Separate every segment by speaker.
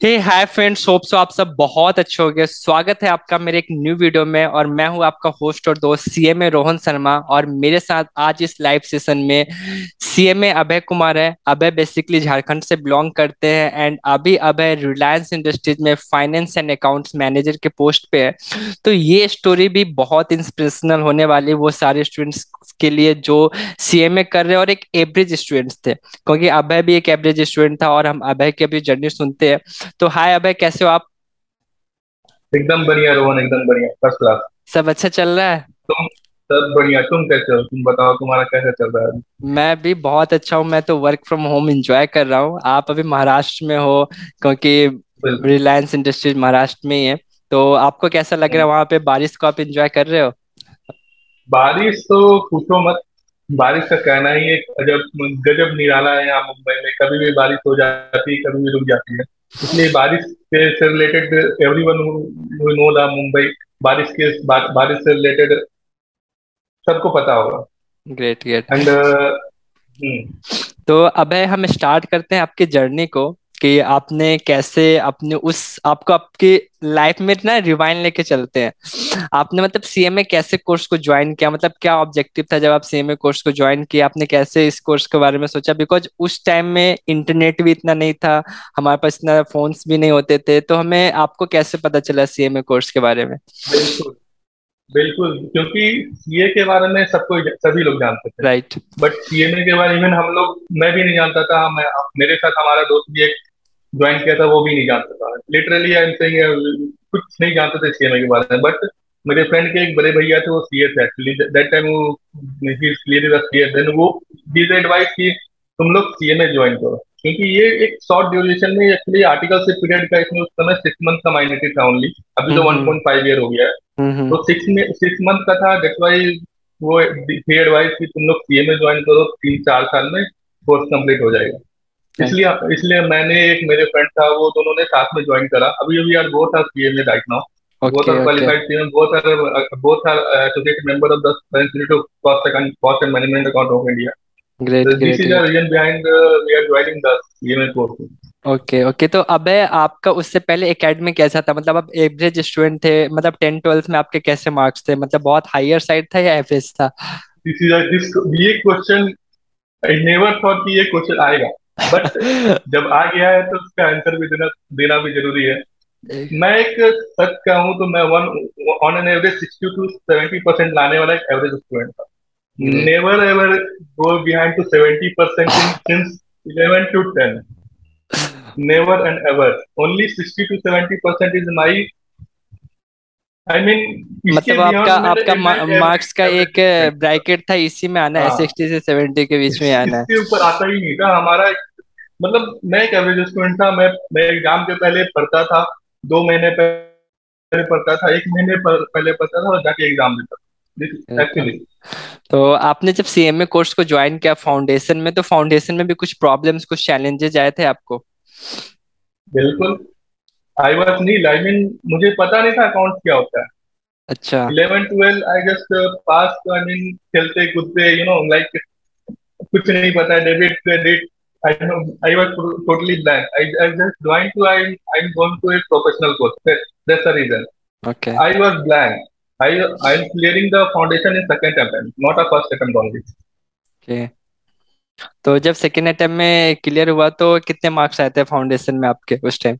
Speaker 1: हे hi friends, hope so आप सब बहुत अच्छे हो गए। स्वागत है आपका मेरे एक न्यू वीडियो में। और मैं हूं आपका होस्ट और दोस्त सीएमए रोहन शर्मा। और मेरे साथ आज इस लाइव सेशन में सीएमए अभय कुमार है। अभय बेसिकली झारखंड से बिलोंग करते हैं एंड अभी अभय रिलायंस इंडस्ट्रीज में फाइनेंस एंड अकाउंट्स मैनेजर के पोस्ट पे है। तो ये स्टोरी भी बहुत इंस्पिरेशनल होने वाली है वो सारे स्टूडेंट्स के लिए जो सीएमए कर रहे हैं और एक एवरेज स्टूडेंट्स थे, क्योंकि अभय भी एक एवरेज स्टूडेंट था। और हम अभय की अभी जर्नी सुनते हैं। तो हाय अभय, कैसे हो आप?
Speaker 2: एकदम बढ़िया रोहन, एकदम बढ़िया, फर्स्ट क्लास।
Speaker 1: सब अच्छा चल रहा है?
Speaker 2: तुम सब बढ़िया। तुम कैसे हो? तुम बताओ, तुम्हारा कैसे चल रहा है?
Speaker 1: मैं भी बहुत अच्छा हूँ। मैं तो वर्क फ्रॉम होम एंजॉय कर रहा हूँ। आप अभी महाराष्ट्र में हो, क्योंकि
Speaker 2: बिल्कुल।
Speaker 1: रिलायंस इंडस्ट्रीज महाराष्ट्र में ही है। तो आपको कैसा लग रहा है वहाँ पे? बारिश को आप एंजॉय कर रहे हो?
Speaker 2: बारिश तो पूछो मत। बारिश का कहना ही एक गजब गजब निराला है। यहाँ मुंबई में कभी भी बारिश हो जाती है, कभी भी रुक जाती है। इसलिए बारिश से related everyone know the Mumbai. बारिश से रिलेटेड सबको पता होगा।
Speaker 1: Great great.
Speaker 2: एंड
Speaker 1: तो अबे हम स्टार्ट करते हैं आपकी जर्नी को, कि आपने कैसे अपने उस आपको आपकी लाइफ में ना रिवाइंड लेके चलते हैं। आपने मतलब सीएमए कैसे कोर्स को ज्वाइन किया? मतलब क्या ऑब्जेक्टिव था जब आप सीएमए कोर्स को ज्वाइन किया? आपने कैसे इस कोर्स के बारे में सोचा? बिकॉज उस टाइम में इंटरनेट भी इतना नहीं था, हमारे पास इतना फोन्स भी नहीं होते थे। तो हमें आपको कैसे पता चला सीएमए कोर्स के बारे में?
Speaker 2: बिल्कुल बिल्कुल, क्योंकि सीए के बारे में सबको सभी लोग जानते थे।
Speaker 1: राइट।
Speaker 2: बट सीएमए के बारे में इवन हम लोग, मैं भी नहीं जानता था। मेरे साथ हमारा दोस्त भी एक ज्वाइन किया था, वो भी नहीं जानता था। लिटरली आई एम सेइंग, कुछ नहीं जानते थे सीएमए के बारे में। बट मेरे फ्रेंड के एक बड़े भैया थे, वो सीए थे एक्चुअली दैट टाइम। वो ही क्लियर सीए, देन वो दी एडवाइस की तुम लोग सीएमए ज्वाइन करो, क्योंकि ये एक शॉर्ट ड्यूरेशन में एक्चुअली आर्टिकल से पीरियड का, इसमें उस समय 6 मंथ का माइनॉरिटी था ओनली। अभी तो
Speaker 1: हम्म
Speaker 2: 1.5 ईयर हो गया है।
Speaker 1: हम्म।
Speaker 2: तो 6 मंथ का था, दैट्स वाई वो थी एडवाइस कि तुम लोग सीए में ज्वाइन करो, 3-4 साल में कोर्स कंप्लीट हो जाएगा।
Speaker 1: राइट।
Speaker 2: इसलिए इसलिए मैंने, एक मेरे फ्रेंड था, वो दोनों ने साथ में ज्वाइन करा। अभी अभी यार बोथ आर सीए में right now. Both
Speaker 1: okay
Speaker 2: are
Speaker 1: okay.
Speaker 2: Qualified CA, both are associated member of the institute of cost and management account of India.
Speaker 1: Great
Speaker 2: this
Speaker 1: great
Speaker 2: is the
Speaker 1: great.
Speaker 2: Reason behind we are joining the CA course.
Speaker 1: Okay okay. तो अबे आपका उससे पहले academic कैसा था? मतलब आप average student थे? मतलब 10 12th में आपके कैसे मार्क्स थे? मतलब बहुत हायर साइड था या एवरेज था?
Speaker 2: दिस इज दिस ये क्वेश्चन, आई नेवर थॉट कि ये क्वेश्चन आएगा। बट जब आ गया है तो उसका आंसर भी देना देना भी जरूरी है। मैं एक सच कहूँ तो मैं one on an average 60 to 70% लाने वाला एक एवरेज स्टूडेंट था।
Speaker 1: Great.
Speaker 2: Never ever go behind to 70% in since 11 to 10। Never and ever, only 60 to 70% is my, I mean, इसके
Speaker 1: मतलब आपका
Speaker 2: बियॉन्ड मेरे
Speaker 1: आपका
Speaker 2: एवरेज
Speaker 1: मार्क्स का
Speaker 2: एवरेज
Speaker 1: एक
Speaker 2: स्टूडेंट था।
Speaker 1: ब्रैकेट था, इसी में आना है,
Speaker 2: हाँ,
Speaker 1: 60 से 70 के बीच में आना है।
Speaker 2: इसके ऊपर आता ही नहीं था हमारा। मतलब मैं एक एवरेज स्टूडेंट था। मैं एग्जाम के पहले पढ़ता था, 2 महीने पहले पढ़ता था, 1 महीने पहले पढ़ता था और जाके एग्जाम देता था
Speaker 1: बिल्कुल।
Speaker 2: एक्चुअली।
Speaker 1: तो आपने जब सीएमए कोर्स को ज्वाइन किया फाउंडेशन में, तो फाउंडेशन में भी कुछ प्रॉब्लम्स, कुछ चैलेंजेस आए थे आपको?
Speaker 2: बिल्कुल। I was nil, I mean, मुझे पता नहीं था अकाउंट क्या होता है।
Speaker 1: अच्छा।
Speaker 2: 11 12 I just pass, I mean खेलते कूदते, लाइक कुछ नहीं पता है, debit credit. I was totally blank. I just join to, I am going to a professional course, that's the reason.
Speaker 1: Okay
Speaker 2: I was blank. I am clearing the foundation in second attempt, not a first attempt only.
Speaker 1: Okay. तो जब second attempt में clear हुआ तो कितने marks आए थे foundation में आपके उस टाइम?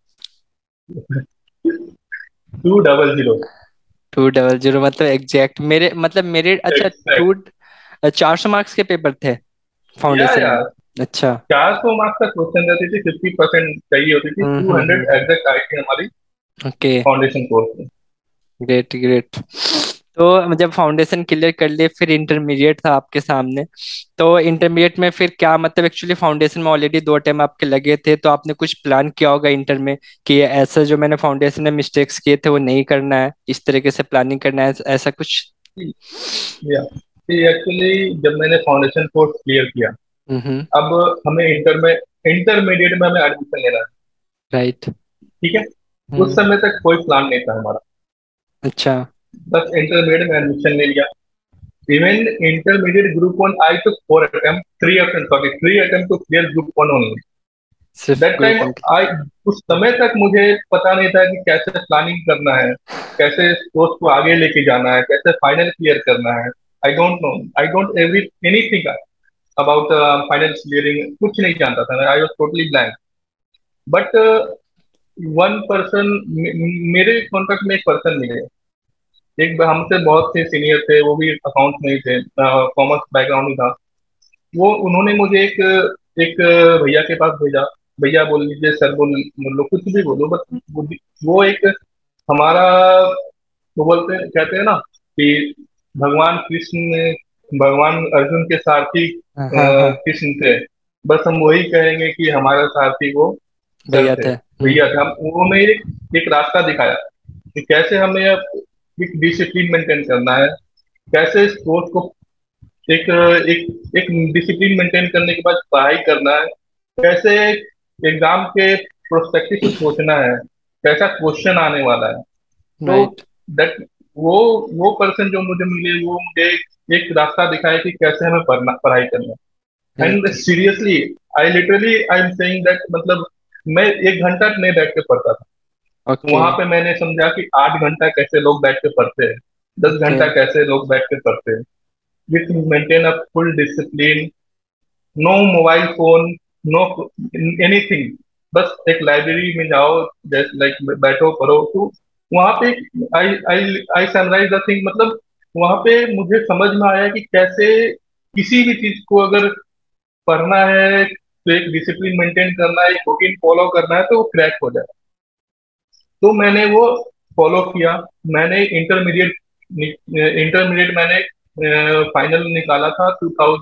Speaker 2: 200।
Speaker 1: 200? मतलब एग्जैक्ट मेरे मतलब मेरे अच्छा टू
Speaker 2: Exact.
Speaker 1: 400 मार्क्स के पेपर थे
Speaker 2: या
Speaker 1: फाउंडेशन में?
Speaker 2: यार,
Speaker 1: अच्छा।
Speaker 2: 400 मार्क्स का क्वेश्चन रहती थी, 50% चाहिए होती थी, टू
Speaker 1: हम्म।
Speaker 2: हंड्रेड एग्जैक्ट आई थी हमारी
Speaker 1: ओके।
Speaker 2: फाउंडेशन कोर्स में।
Speaker 1: Great great. तो जब फाउंडेशन क्लियर कर लिए, फिर इंटरमीडिएट था आपके सामने। तो इंटरमीडिएट में फिर क्या मतलब, एक्चुअली फाउंडेशन में ऑलरेडी 2 अटेम्प्ट आपके लगे थे, तो आपने कुछ प्लान किया होगा इंटर में कि ये ऐसा जो मैंने फाउंडेशन में मिस्टेक्स किए थे वो नहीं करना है, इस तरीके से प्लानिंग करना है, ऐसा कुछ?
Speaker 2: या एक्चुअली जब मैंने फाउंडेशन कोर्स क्लियर किया,
Speaker 1: हम्म।
Speaker 2: अब हमें इंटरमीडिएट में हमें एडमिशन लेना है।
Speaker 1: राइट।
Speaker 2: ठीक है। उस
Speaker 1: हम्म।
Speaker 2: समय तक कोई प्लान नहीं था हमारा।
Speaker 1: अच्छा।
Speaker 2: बस इंटरमीडिएट में एडमिशन ले लिया। Even intermediate group one, I took 4 attempts, 3 attempts, sorry, 3 attempts to clear group one only.
Speaker 1: सिर्फ
Speaker 2: दैट टाइम
Speaker 1: ग्रुपिंग।
Speaker 2: आई, उस समय तक मुझे पता नहीं था कि कैसे प्लानिंग करना है, कैसे स्पोर्ट्स को आगे लेके जाना है, कैसे फाइनल क्लियर करना है। I don't know, I don't every anything about final clearing, कुछ नहीं जानता था, I was totally blank. But one person, मेरे कॉन्टेक्ट में एक पर्सन मिले, एक हमसे बहुत से सीनियर थे, वो भी अकाउंट में ही थे, कॉमर्स बैकग्राउंड ही था। वो उन्होंने मुझे एक एक भैया के पास भेजा। भैया बोल लीजिए, सर बोल लो, कुछ भी बोलो, बस वो एक हमारा, वो बोलते हैं, कहते हैं ना कि भगवान कृष्ण ने, भगवान अर्जुन के सारथी
Speaker 1: हाँ हाँ।
Speaker 2: कृष्ण थे। बस हम वही कहेंगे कि हमारा सारथी वो सर
Speaker 1: भैया
Speaker 2: थे,
Speaker 1: थे।
Speaker 2: भैया थे। हम उन्होंने एक रास्ता दिखाया कि कैसे हमें एक डिसिप्लिन मेंटेन करना है, कैसे स्पोर्ट्स को एक एक एक डिसिप्लिन मेंटेन करने के बाद पढ़ाई करना है, कैसे एग्जाम के प्रोस्पेक्टिव से सोचना है, कैसा क्वेश्चन आने वाला है। तो
Speaker 1: राइट।
Speaker 2: दैट वो वो पर्सन जो मुझे मिले, वो मुझे एक रास्ता दिखाया कि कैसे हमें पढ़ाई करना है। And
Speaker 1: right.
Speaker 2: Seriously, I literally I am saying that, मतलब मैं 1 घंटा नहीं बैठ के पढ़ता था।
Speaker 1: ओके।
Speaker 2: वहां पे मैंने समझा कि 8 घंटा कैसे लोग बैठ के पढ़ते हैं, दस
Speaker 1: ओके।
Speaker 2: घंटा कैसे लोग बैठ के पढ़ते हैं, with maintain a full discipline, no mobile phone, no anything. बस एक लाइब्रेरी में जाओ, जैसे लाइक बैठो पढ़ो। तो वहां पे I I I summarise the thing, मतलब वहां पे मुझे समझ में आया कि कैसे किसी भी चीज को अगर पढ़ना है तो एक डिसिप्लिन मेंटेन करना है, एक रूटीन फॉलो करना है, तो वो क्रैक हो जाए। तो मैंने वो फॉलो किया। मैंने इंटरमीडिएट मैंने फाइनल निकाला था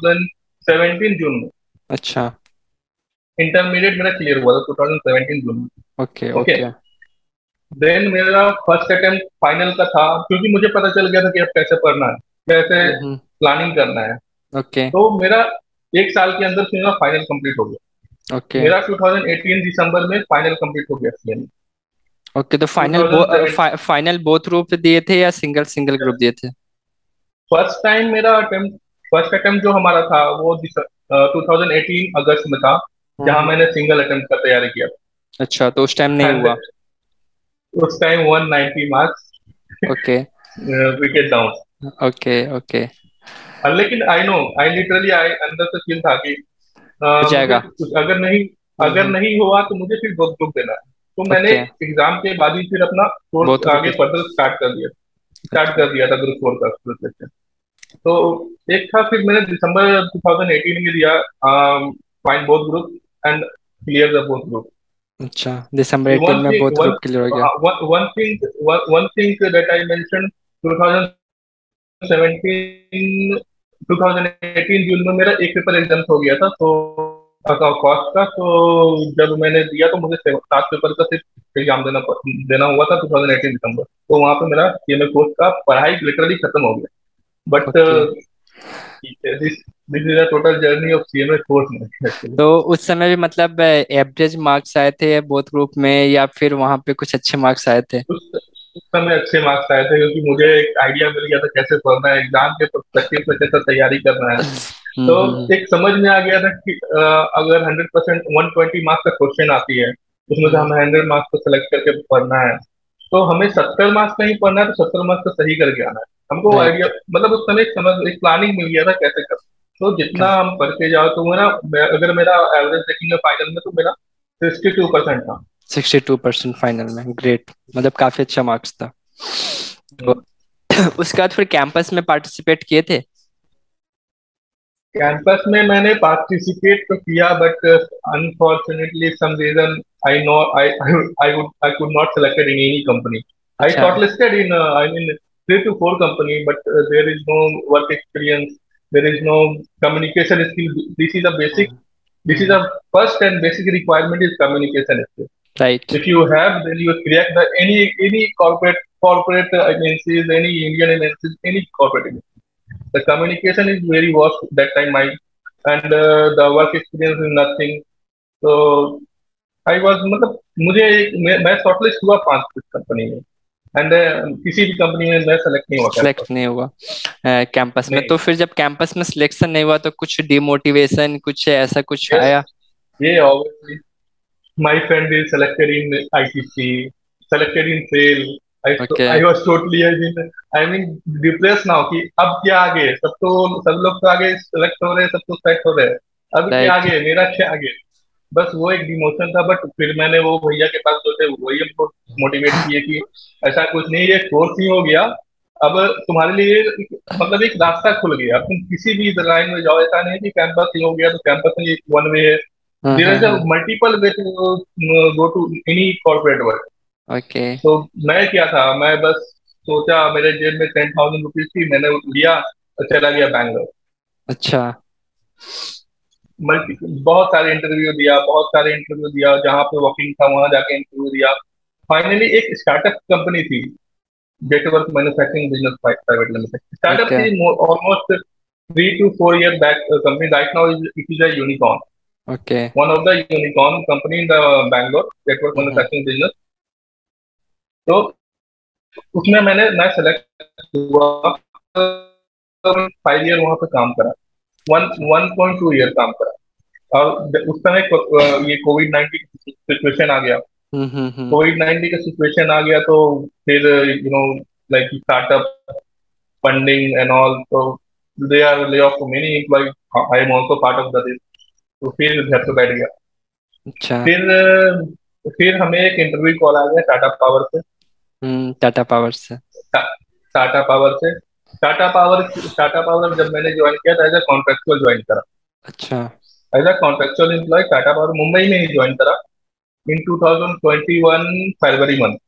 Speaker 2: 2017 जून में।
Speaker 1: अच्छा।
Speaker 2: इंटरमीडिएट मेरा क्लियर हुआ था 2017 जून
Speaker 1: ओके
Speaker 2: में। ओके।
Speaker 1: ओके।
Speaker 2: देन मेरा फर्स्ट अटेम्प्ट फाइनल का था, क्योंकि मुझे पता चल गया था कि अब कैसे पढ़ना है, कैसे
Speaker 1: हम्म।
Speaker 2: प्लानिंग करना है।
Speaker 1: ओके
Speaker 2: तो मेरा 1 साल के अंदर मेरा फाइनल कंप्लीट हो गया।
Speaker 1: ओके
Speaker 2: मेरा 2018 दिसंबर में फाइनल कंप्लीट हो गया सीएम।
Speaker 1: ओके। तो फाइनल
Speaker 2: 2007
Speaker 1: फाइनल बोथ ग्रुप दिए थे या सिंगल सिंगल ग्रुप दिए थे?
Speaker 2: फर्स्ट टाइम मेरा अटेम्प्ट, फर्स्ट अटेम्प्ट जो हमारा था वो 2018 अगस्त में था, जहां
Speaker 1: हम्म।
Speaker 2: मैंने सिंगल अटेम्प्ट का तैयारी किया।
Speaker 1: अच्छा, तो उस टाइम नहीं
Speaker 2: एंड
Speaker 1: हुआ?
Speaker 2: उस time 190 marks,
Speaker 1: okay
Speaker 2: wicket down.
Speaker 1: Okay okay.
Speaker 2: लेकिन आई नो, आई लिटरली, आई अंदर से फील था कि
Speaker 1: हो
Speaker 2: मुझे
Speaker 1: जाएगा।
Speaker 2: अगर नहीं, अगर
Speaker 1: हम्म।
Speaker 2: नहीं हुआ तो मुझे फिर बहुत दुख देना है। तो मैंने
Speaker 1: ओके।
Speaker 2: एग्जाम के बाद ही फिर अपना कोर्स
Speaker 1: बोथ ग्रुप।
Speaker 2: आगे फर्दर स्टार्ट
Speaker 1: अच्छा।
Speaker 2: कर दिया था ग्रुप 4 का प्रिपरेशन। तो एक था, फिर मैंने दिसंबर 2018 में दिया fine both group and clear the both group.
Speaker 1: अच्छा, दिसंबर 18
Speaker 2: वन
Speaker 1: में
Speaker 2: thing
Speaker 1: both
Speaker 2: one
Speaker 1: group clear हो गया।
Speaker 2: One thing one thing that I mention, 2017 2018 जून में मेरा एक पेपर एग्जाम हो गया था, तो कॉस्ट का। तो जब मैंने दिया तो मुझे 7 पेपर का सिर्फ एग्जाम देना हुआ था 2018 दिसंबर। तो वहां पे मेरा सीएमए कोर्स का पढ़ाई लिटरली खत्म हो गया। But
Speaker 1: okay.
Speaker 2: This this is a total journey of CMA course में एक्चुअली।
Speaker 1: तो उस समय भी मतलब एवरेज मार्क्स आए थे बोथ ग्रुप में, या फिर वहां पे कुछ अच्छे मार्क्स आए थे?
Speaker 2: उस समय अच्छे मार्क्स आए थे, क्योंकि मुझे एक आइडिया मिल गया था कैसे पढ़ना है, एग्जाम के पर्सपेक्टिव से कैसे तैयारी करना है। तो
Speaker 1: हम्म।
Speaker 2: एक समझ में आ गया था कि अगर 100% 120 मार्क्स का क्वेश्चन आती है, उसमें से
Speaker 1: हम्म।
Speaker 2: हमें 100 मार्क्स को सिलेक्ट करके पढ़ना है। तो हमें 70 मार्क्स का ही पढ़ना है, तो 70 मार्क्स का सही करके आना है। हमको आइडिया,
Speaker 1: राइट।
Speaker 2: मतलब उस समय एक समझ, एक प्लानिंग मिल गया था कैसे कर। तो जितना हम पढ़ के जाओ, तो मेरा, अगर मेरा एवरेज देखेंगे फाइनल में, तो मेरा 62% था।
Speaker 1: 62% फाइनल में, ग्रेट, मतलब काफी अच्छा मार्क्स था। तो उसके बाद फिर कैंपस में पार्टिसिपेट किए थे?
Speaker 2: कैंपस में मैंने पार्टिसिपेट तो किया, but unfortunately some reason, I know, I could not selected in any company. I
Speaker 1: अच्छा।
Speaker 2: shortlisted in I mean 3 to 4 company, but there is no work experience, there is no communication skill. This is a basic, this is a first and basic requirement is communication skill.
Speaker 1: Right.
Speaker 2: If you have, then you crack the any corporate agencies, any Indian agencies, any corporate agency. The communication is very worst that time, my, and the work experience is nothing. So I was, मतलब मुझे मैं shortlist हुआ 5 company में, and किसी भी company में मैं select नहीं हुआ कैंपस।
Speaker 1: सिलेक्ट नहीं हुआ कैंपस में?
Speaker 2: नहीं।
Speaker 1: तो फिर जब कैंपस में सिलेक्शन नहीं हुआ तो कुछ डिमोटिवेशन, कुछ ऐसा कुछ
Speaker 2: यस,
Speaker 1: आया?
Speaker 2: ये obviously, My friend is selected in ITC, selected in sale.
Speaker 1: Okay.
Speaker 2: I was totally, I mean, depressed now कि अब क्या आगे, सब लोग तो आगे सेलेक्ट हो रहे हैं, सब तो सेलेक्ट हो रहे हैं, अब क्या
Speaker 1: राइट।
Speaker 2: आगे, मेरा क्या आगे। बस वो एक डिमोशन था, बट फिर मैंने वो भैया के पास जो थे वही हमको मोटिवेट किए कि ऐसा कुछ नहीं, ये कोर्स ही हो गया, अब तुम्हारे लिए मतलब एक रास्ता खुल गया, अब तुम किसी भी लाइन में जाओ, ऐसा नहीं है कि कैंपस ही हो गया तो कैंपस में वन वे है, there is a multiple way to go to any corporate work.
Speaker 1: Okay.
Speaker 2: तो मैं क्या था, मैं बस सोचा, मेरे जेब में 10,000 रुपीज थी, मैंने लिया और चला गया बैंगलोर।
Speaker 1: अच्छा।
Speaker 2: मल्टी बहुत सारे इंटरव्यू दिया, बहुत सारे इंटरव्यू दिया, जहाँ पे वर्किंग था वहां जाके इंटरव्यू दिया। फाइनली एक स्टार्टअप कंपनी थी, Getwork manufacturing business private limited, startup
Speaker 1: okay.
Speaker 2: थी, almost 3 to 4 year back company, right now it is a unicorn,
Speaker 1: okay.
Speaker 2: one of the unicorn company in the Bangalore network manufacturing business। तो उसमें मैं select हुआ, 5 year वहां पे काम करा, one
Speaker 1: अच्छा।
Speaker 2: 1.2 year काम करा। और उस समय ये कोविड 19 सिचुएशन आ गया,
Speaker 1: हम्म।
Speaker 2: कोविड 19 का सिचुएशन आ गया, तो फिर like startup funding and all, तो they are lay off many employ, I am also part of the, तो फिर घर पे बैठ गया।
Speaker 1: अच्छा।
Speaker 2: फिर हमें एक इंटरव्यू कॉल आ गया टाटा पावर से।
Speaker 1: टाटा पावर से।
Speaker 2: टा, टाटा पावर से, टाटा पावर जब मैंने ज्वाइन किया था एज अ कॉन्ट्रेक्चुअल ज्वाइन करा,
Speaker 1: अच्छा।
Speaker 2: As a contractual employ Tata Power Mumbai में ही ज्वाइन करा इन 2021 फरवरी मंथ।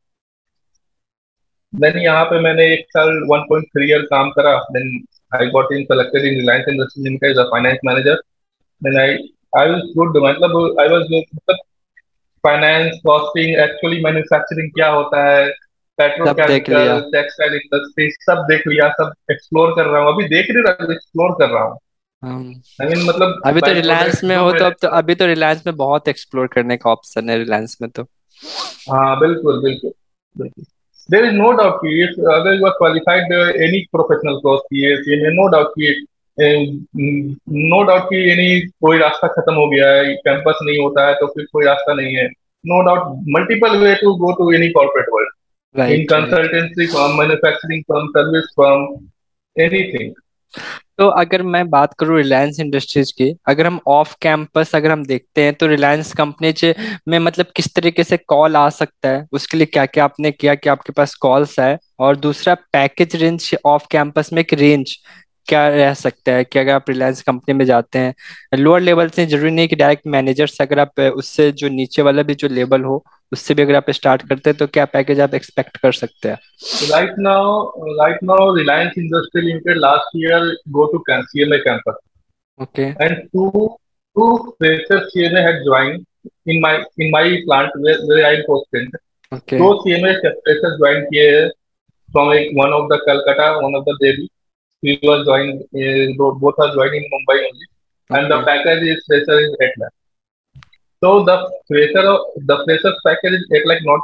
Speaker 2: देन यहाँ पे मैंने 1 साल 1.3 year काम करा, then I got in selected in Reliance Industries Limited as a finance manager. Then I was good, मतलब आई वाज, मतलब फाइनेंस, कॉस्टिंग, एक्चुअली मैन्युफैक्चरिंग क्या होता है,
Speaker 1: सब देख
Speaker 2: पेट्रोकेमिकल,
Speaker 1: लिया।
Speaker 2: टेक्सटाइल इंडस्ट्री, सब देख लिया, सब एक्सप्लोर कर रहा हूँ, अभी देख नहीं रहा, एक्सप्लोर कर रहा हूँ।
Speaker 1: हम
Speaker 2: आई मीन मतलब
Speaker 1: अभी तो
Speaker 2: बाई
Speaker 1: रिलायंस
Speaker 2: प्रोडक्ट
Speaker 1: में
Speaker 2: जो
Speaker 1: हो, तो
Speaker 2: मैंने,
Speaker 1: अब तो अभी तो रिलायंस में बहुत एक्सप्लोर करने का ऑप्शन है रिलायंस में तो।
Speaker 2: हाँ बिल्कुल बिल्कुल बिल्कुल। देर इज नो डाउट कि अगर you are qualified any professional course किए इसमें, नो डाउट कि, नो डाउट कि यानी कोई रास्ता खत्म हो गया है, कैंपस नहीं होता है तो फिर कोई रास्ता नहीं है। No doubt multiple way to go to any corporate world, in
Speaker 1: right, right.
Speaker 2: consultancy firm, manufacturing firm, service firm, anything।
Speaker 1: तो अगर मैं बात करूँ रिलायंस इंडस्ट्रीज की, अगर हम ऑफ कैंपस अगर हम देखते हैं तो रिलायंस कंपनी में मतलब किस तरीके से कॉल आ सकता है, उसके लिए क्या क्या आपने किया कि आपके पास कॉल्स आए, और दूसरा पैकेज रेंज ऑफ कैंपस में एक रेंज क्या रह सकता है कि अगर आप रिलायंस कंपनी में जाते हैं लोअर लेवल से, जरूरी नहीं कि डायरेक्ट मैनेजर से, अगर आप उससे जो नीचे वाला भी जो लेवल हो उससे भी अगर आप स्टार्ट करते हैं तो क्या पैकेज आप एक्सपेक्ट कर सकते हैं?
Speaker 2: Right now, Reliance Industries Limited last year go to CMA campus,
Speaker 1: okay.
Speaker 2: and two freshers CMA had joined in my plant where I posted.
Speaker 1: Okay.
Speaker 2: दो CMA freshers joined किए from one of the Calcutta, one of the Delhi. We was joined, both are joined in Mumbai only, and the
Speaker 1: okay.
Speaker 2: package is fresher is 8 lakh. So the freshers package is 8 lakh, not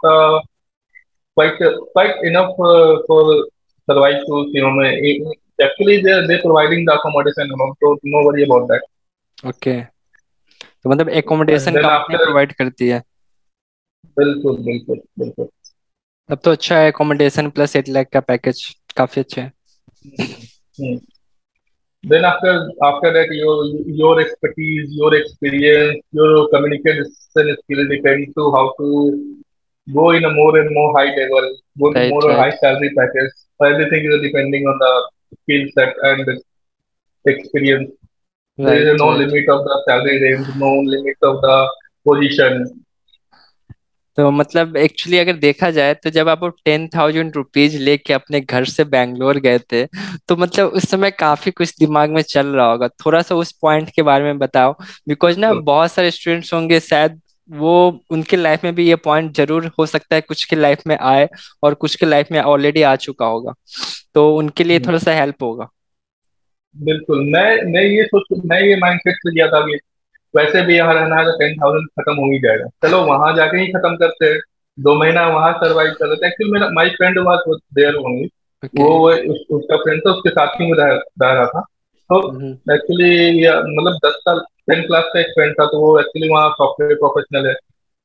Speaker 2: quite enough for survive to, actually they providing the accommodation amount, so no worry about that।
Speaker 1: Okay. तो मतलब
Speaker 2: And
Speaker 1: accommodation
Speaker 2: then
Speaker 1: company
Speaker 2: after,
Speaker 1: provide करती है?
Speaker 2: बिल्कुल बिल्कुल बिल्कुल।
Speaker 1: तब तो अच्छा है, एकोमोडेशन प्लस 8 लाख का पैकेज काफी अच्छा है।
Speaker 2: हम्म। then after that, your expertise, your experience, your communication skill depend to how to go in a more and more high level, go to more
Speaker 1: right,
Speaker 2: high
Speaker 1: right.
Speaker 2: salary package, so everything is depending on the skill set and experience। There is
Speaker 1: right,
Speaker 2: no
Speaker 1: right.
Speaker 2: limit of the salary range, no limit of the position।
Speaker 1: तो मतलब actually अगर देखा जाए तो जब आप 10,000 rupees लेके अपने घर से बैंगलोर गए थे, तो मतलब उस समय काफी कुछ दिमाग में चल रहा होगा, थोड़ा सा उस पॉइंट के बारे में बताओ। बिकॉज ना
Speaker 2: बिल्कुल
Speaker 1: बहुत सारे स्टूडेंट्स होंगे शायद, वो उनके लाइफ में भी ये पॉइंट जरूर हो सकता है कुछ के लाइफ में आए, और कुछ के लाइफ में ऑलरेडी आ चुका होगा, तो उनके लिए थोड़ा सा हेल्प होगा।
Speaker 2: बिल्कुल। मैं ये माइंडसेट से किया था कि वैसे भी यहाँ रहना है तो 10,000 खत्म हो ही जाएगा, चलो वहां जाके ही खत्म करते हैं, 2 महीना वहां सरवाइव कर लेते हैं। एक्चुअली मेरा my friend was there only,
Speaker 1: okay.
Speaker 2: उसका फ्रेंड था, उसके साथ ही में रह रहा था। तो
Speaker 1: हम्म।
Speaker 2: एक्चुअली मतलब 10 साल 10 क्लास का एक फ्रेंड था, तो वो एक्चुअली वहाँ सॉफ्टवेयर प्रोफेशनल है।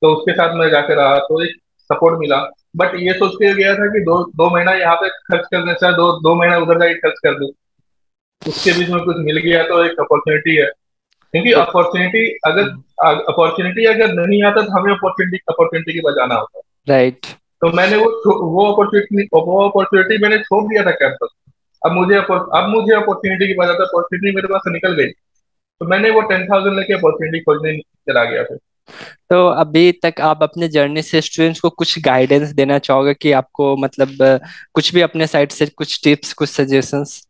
Speaker 2: तो उसके साथ मैं जाकर रहा तो एक सपोर्ट मिला। बट ये सोच के गया था कि दो दो महीना यहाँ पे खर्च करने से दो दो महीना उधर जाके खर्च कर दूं, उसके बीच में कुछ मिल गया तो एक अपॉर्चुनिटी है। क्योंकि
Speaker 1: तो
Speaker 2: अपॉर्चुनिटी अगर नहीं आता तो हमें अपॉर्चुनिटी अपॉर्चुनिटी के बजाना होता है।
Speaker 1: राइट।
Speaker 2: तो मैंने वो अपॉर्चुनिटी मैंने छोड़ दिया था कैंपस। अब मुझे अपॉर्चुनिटी की वजह से अपॉर्चुनिटी मेरे पास से निकल गई, तो मैंने वो 10,000 लेके अपॉर्चुनिटी खोजने चला गया फिर।
Speaker 1: तो अभी तक आप अपने जर्नी से स्टूडेंट्स को कुछ गाइडेंस देना चाहोगे कि आपको मतलब कुछ भी अपने साइड से कुछ टिप्स कुछ suggestions?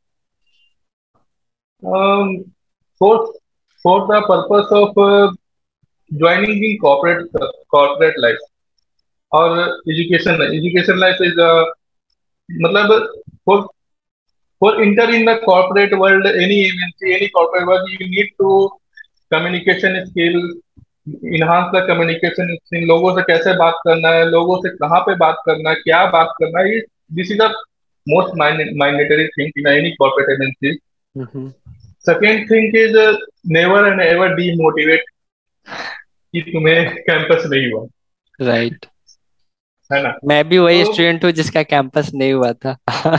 Speaker 2: For for the purpose of joining in corporate life और एजुकेशन लाइफ इज मतलब for for inter in the corporate world, any MNC, any corporate world, you need to communication skill, enhance the communication skill, लोगों से कैसे बात करना है, लोगों से कहाँ पे बात करना है, क्या बात करना है, ये this is the most mandatory thing in any corporate MNC.
Speaker 1: हम्म।
Speaker 2: Second thing is never and ever demotivate कि तुम्हें कैंपस नहीं हुआ,
Speaker 1: राइट।
Speaker 2: है ना।
Speaker 1: मैं भी वही
Speaker 2: तो
Speaker 1: स्टूडेंट हूँ जिसका कैंपस नहीं हुआ था।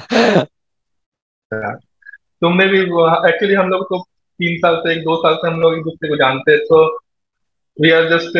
Speaker 2: हाँ, तुमने भी एक्चुअली हम लोग तो 3 साल से 2 साल से हम लोग एक दूसरे को जानते हैं, तो वी आर जस्ट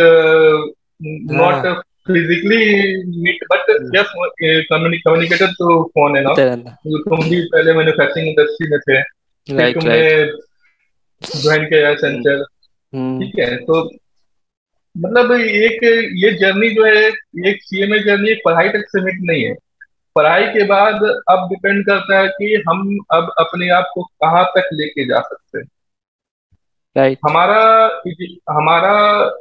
Speaker 2: नॉट
Speaker 1: हाँ।
Speaker 2: Physically meet but just communicated through phone है ना। तुम भी पहले मैन्युफैक्चरिंग इंडस्ट्री में थे, फिर
Speaker 1: राइट
Speaker 2: तुमने
Speaker 1: राइट।
Speaker 2: ज्वाइन किया एसेंचर।
Speaker 1: हम्म।
Speaker 2: ठीक है, तो मतलब एक ये जर्नी जो है, एक सीएमए जर्नी एक पढ़ाई तक सीमित नहीं है। पढ़ाई के बाद अब डिपेंड करता है कि हम अब अपने आप को कहाँ तक लेके जा सकते हैं।
Speaker 1: राइट।
Speaker 2: हमारा हमारा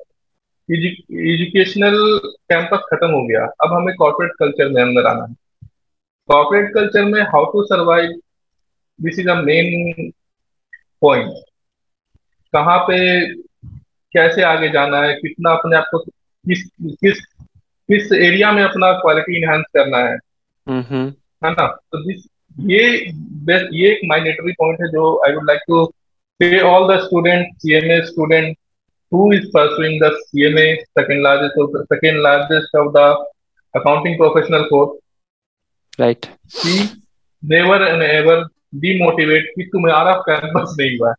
Speaker 2: एजुकेशनल कैंपस खत्म हो गया, अब हमें कॉर्पोरेट कल्चर में अंदर आना है। कॉर्पोरेट कल्चर में how to survive, this is a main point. कहाँ पे कैसे आगे जाना है, कितना अपने आप को किस किस एरिया में अपना क्वालिटी इनहांस करना
Speaker 1: हम्म।
Speaker 2: है ना। तो दिस ये ये एक माइनेटरी पॉइंट है जो I would like to say all the student, CMA student who is pursuing the CMA, second largest of the accounting professional course,
Speaker 1: right.
Speaker 2: कि never and ever demotivate कि तुम्हारा कैंपस नहीं हुआ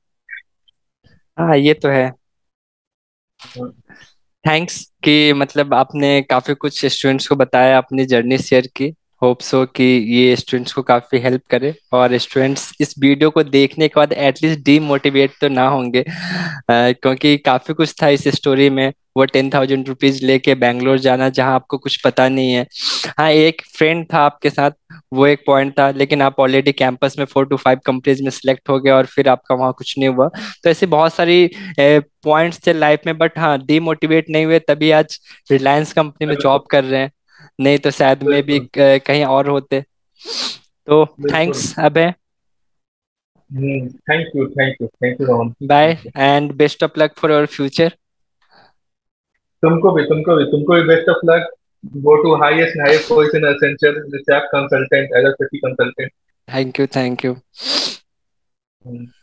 Speaker 1: हाँ ये तो है।
Speaker 2: है।
Speaker 1: थैंक्स कि मतलब आपने काफी कुछ स्टूडेंट्स को बताया, अपनी जर्नी शेयर की। होप सो कि ये स्टूडेंट्स को काफी हेल्प करे और स्टूडेंट्स इस वीडियो को देखने के बाद एटलीस्ट डीमोटिवेट तो ना होंगे, क्योंकि काफी कुछ था इस स्टोरी में। वो 10,000 रुपीज लेके बैंगलोर जाना जहाँ आपको कुछ पता नहीं है। हाँ एक फ्रेंड था आपके साथ, वो एक पॉइंट था, लेकिन आप ऑलरेडी कैंपस में 4 to 5 कंपनीज में सिलेक्ट हो गए और फिर आपका वहाँ कुछ नहीं हुआ। तो ऐसी बहुत सारी पॉइंट्स थे लाइफ में, बट हाँ डीमोटिवेट नहीं हुए तभी आज रिलायंस कंपनी में
Speaker 2: बिल्कुल
Speaker 1: जॉब कर रहे हैं। नहीं तो शायद में भी
Speaker 2: बिल्कुल
Speaker 1: कहीं और होते। तो
Speaker 2: बिल्कुल।
Speaker 1: थैंक्स अबे।
Speaker 2: Thank you thank you thank you Rohan,
Speaker 1: bye
Speaker 2: thank you.
Speaker 1: And best of luck for your future.
Speaker 2: तुमको भी best of luck. Go to highest position essential जैसे आप consultant, as a city consultant.
Speaker 1: Thank you thank you.